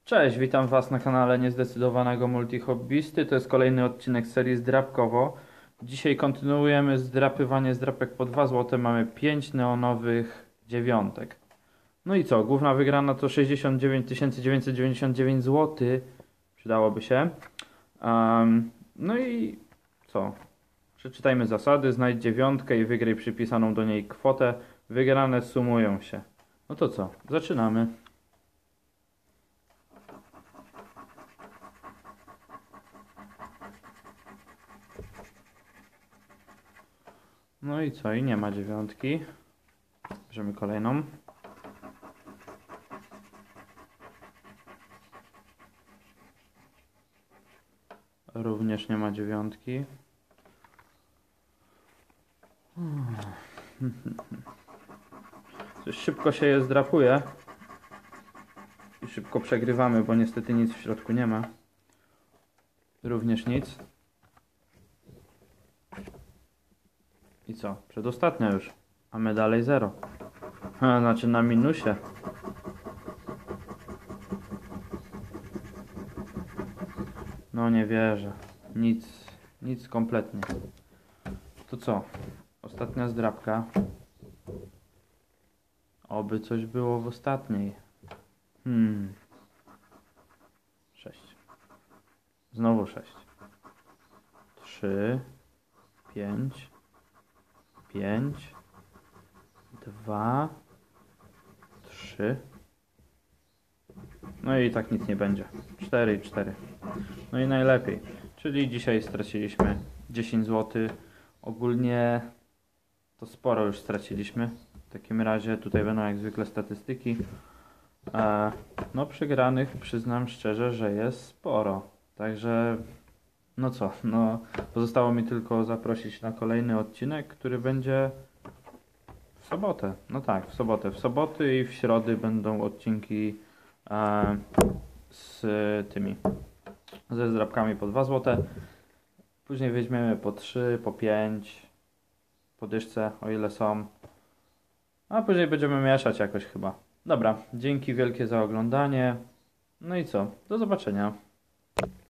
Cześć, witam Was na kanale Niezdecydowanego Multihobbysty. To jest kolejny odcinek serii Zdrabkowo. Dzisiaj kontynuujemy zdrapywanie zdrapek po 2 zł. Mamy 5 neonowych dziewiątek. No i co? Główna wygrana to 69 999 zł. Przydałoby się. No i co? Przeczytajmy zasady. Znajdź dziewiątkę i wygraj przypisaną do niej kwotę. Wygrane sumują się. No to co? Zaczynamy. No i co? I nie ma dziewiątki. Bierzemy kolejną. Również nie ma dziewiątki. Coś szybko się je zdrapuje. I szybko przegrywamy, bo niestety nic w środku nie ma. Również nic. I co? Przedostatnia już. A my dalej zero. Znaczy na minusie. No nie wierzę. Nic kompletnie. To co? Ostatnia zdrapka. Oby coś było w ostatniej. 6. Znowu 6. 3. 5. 5. 2. 3. No i tak nic nie będzie. 4 i 4. No i najlepiej. Czyli dzisiaj straciliśmy 10 zł. Ogólnie to sporo już straciliśmy. W takim razie tutaj będą jak zwykle statystyki. No przegranych przyznam szczerze, że jest sporo. Także no co, no pozostało mi tylko zaprosić na kolejny odcinek, który będzie w sobotę. No tak, w sobotę. W soboty i w środy będą odcinki z tymi, ze zdrabkami po 2 zł. Później weźmiemy po 3, po 5, po dyszce, o ile są. A później będziemy mieszać jakoś chyba. Dobra, dzięki wielkie za oglądanie. No i co? Do zobaczenia.